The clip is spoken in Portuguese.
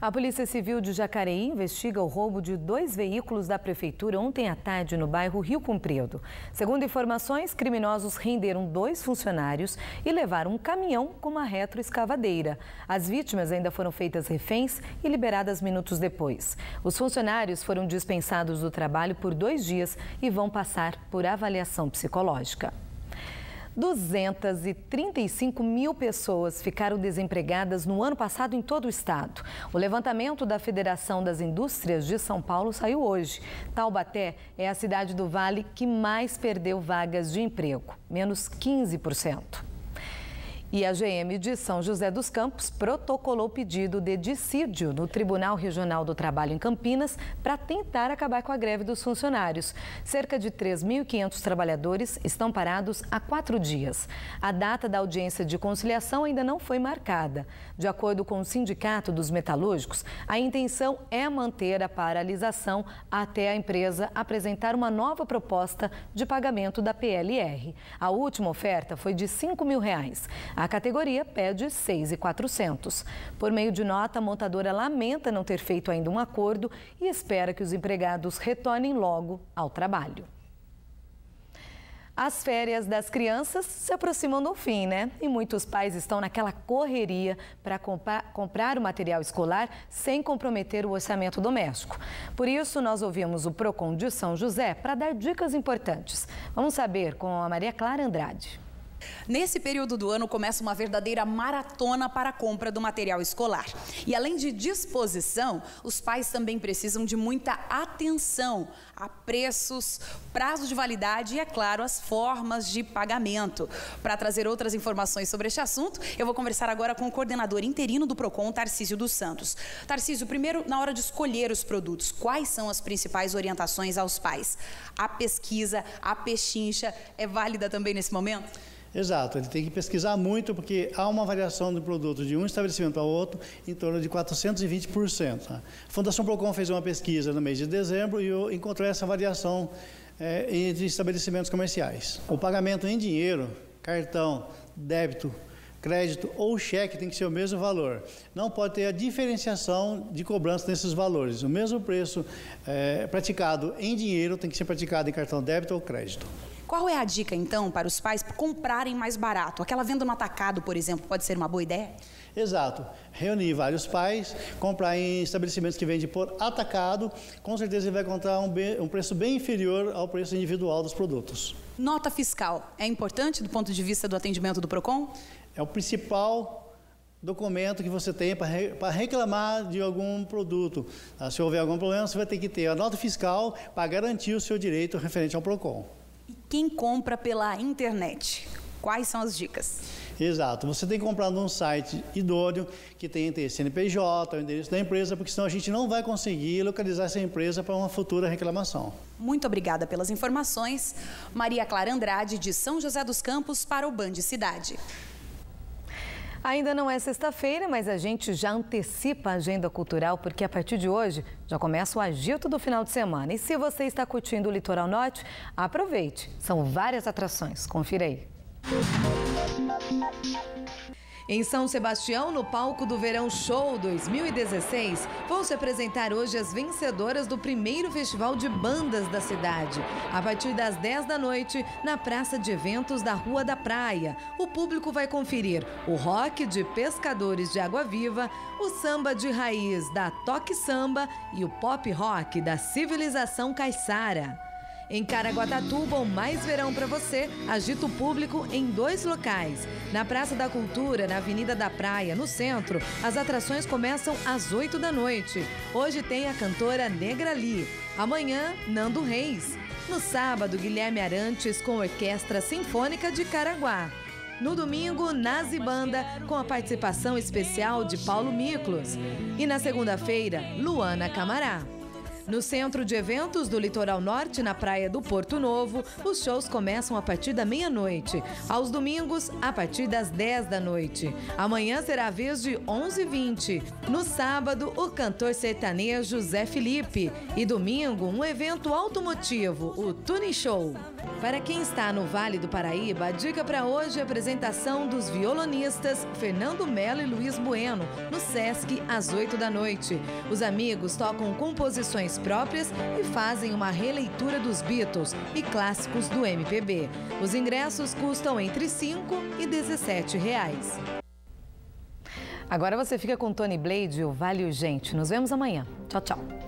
A Polícia Civil de Jacareí investiga o roubo de 2 veículos da Prefeitura ontem à tarde no bairro Rio Comprido. Segundo informações, criminosos renderam 2 funcionários e levaram um caminhão com uma retroescavadeira. As vítimas ainda foram feitas reféns e liberadas minutos depois. Os funcionários foram dispensados do trabalho por 2 dias e vão passar por avaliação psicológica. 235 mil pessoas ficaram desempregadas no ano passado em todo o estado. O levantamento da Federação das Indústrias de São Paulo saiu hoje. Taubaté é a cidade do Vale que mais perdeu vagas de emprego, menos 15%. E a GM de São José dos Campos protocolou pedido de dissídio no Tribunal Regional do Trabalho em Campinas para tentar acabar com a greve dos funcionários. Cerca de 3.500 trabalhadores estão parados há 4 dias. A data da audiência de conciliação ainda não foi marcada. De acordo com o Sindicato dos Metalúrgicos, a intenção é manter a paralisação até a empresa apresentar uma nova proposta de pagamento da PLR. A última oferta foi de R$ 5.000. A categoria pede R$ 6.400. Por meio de nota, a montadora lamenta não ter feito ainda um acordo e espera que os empregados retornem logo ao trabalho. As férias das crianças se aproximam do fim, né? E muitos pais estão naquela correria para comprar o material escolar sem comprometer o orçamento doméstico. Por isso, nós ouvimos o PROCON de São José para dar dicas importantes. Vamos saber com a Maria Clara Andrade. Nesse período do ano começa uma verdadeira maratona para a compra do material escolar. E além de disposição, os pais também precisam de muita atenção a preços, prazo de validade e, é claro, as formas de pagamento. Para trazer outras informações sobre este assunto, eu vou conversar agora com o coordenador interino do PROCON, Tarcísio dos Santos. Tarcísio, primeiro, na hora de escolher os produtos, quais são as principais orientações aos pais? A pesquisa, a pechincha, é válida também nesse momento? Exato, ele tem que pesquisar muito porque há uma variação do produto de um estabelecimento ao outro em torno de 420%. A Fundação PROCON fez uma pesquisa no mês de dezembro e encontrou essa variação entre estabelecimentos comerciais. O pagamento em dinheiro, cartão, débito, crédito ou cheque tem que ser o mesmo valor. Não pode ter a diferenciação de cobrança nesses valores. O mesmo preço praticado em dinheiro tem que ser praticado em cartão débito ou crédito. Qual é a dica, então, para os pais comprarem mais barato? Aquela venda no atacado, por exemplo, pode ser uma boa ideia? Exato. Reunir vários pais, comprar em estabelecimentos que vendem por atacado, com certeza ele vai encontrar um preço bem inferior ao preço individual dos produtos. Nota fiscal é importante do ponto de vista do atendimento do PROCON? É o principal documento que você tem para reclamar de algum produto. Se houver algum problema, você vai ter que ter a nota fiscal para garantir o seu direito referente ao PROCON. E quem compra pela internet? Quais são as dicas? Exato. Você tem que comprar num site idôneo, que tem CNPJ, o endereço da empresa, porque senão a gente não vai conseguir localizar essa empresa para uma futura reclamação. Muito obrigada pelas informações. Maria Clara Andrade, de São José dos Campos, para o Band Cidade. Ainda não é sexta-feira, mas a gente já antecipa a agenda cultural, porque a partir de hoje já começa o agito do final de semana. E se você está curtindo o Litoral Norte, aproveite. São várias atrações. Confira aí. Em São Sebastião, no palco do Verão Show 2016, vão se apresentar hoje as vencedoras do primeiro festival de bandas da cidade. A partir das 10 da noite, na praça de eventos da Rua da Praia, o público vai conferir o rock de Pescadores de Água Viva, o samba de raiz da Toque Samba e o pop rock da Civilização Caiçara. Em Caraguatatuba, o Mais Verão para você agita o público em 2 locais. Na Praça da Cultura, na Avenida da Praia, no centro, as atrações começam às 8 da noite. Hoje tem a cantora Negra Lee. Amanhã, Nando Reis. No sábado, Guilherme Arantes com Orquestra Sinfônica de Caraguá. No domingo, Nazi Banda, com a participação especial de Paulo Miklos. E na segunda-feira, Luana Camará. No Centro de Eventos do Litoral Norte, na Praia do Porto Novo, os shows começam a partir da meia-noite. Aos domingos, a partir das 10 da noite. Amanhã será a vez de 11h20. No sábado, o cantor sertanejo Zé Felipe. E domingo, um evento automotivo, o Tuning Show. Para quem está no Vale do Paraíba, a dica para hoje é a apresentação dos violonistas Fernando Melo e Luiz Bueno, no Sesc, às 8 da noite. Os amigos tocam composições próprias e fazem uma releitura dos Beatles e clássicos do MPB. Os ingressos custam entre R$ 5 e R$ 17. Agora você fica com Tony Blade e o Vale Urgente. Nos vemos amanhã. Tchau, tchau.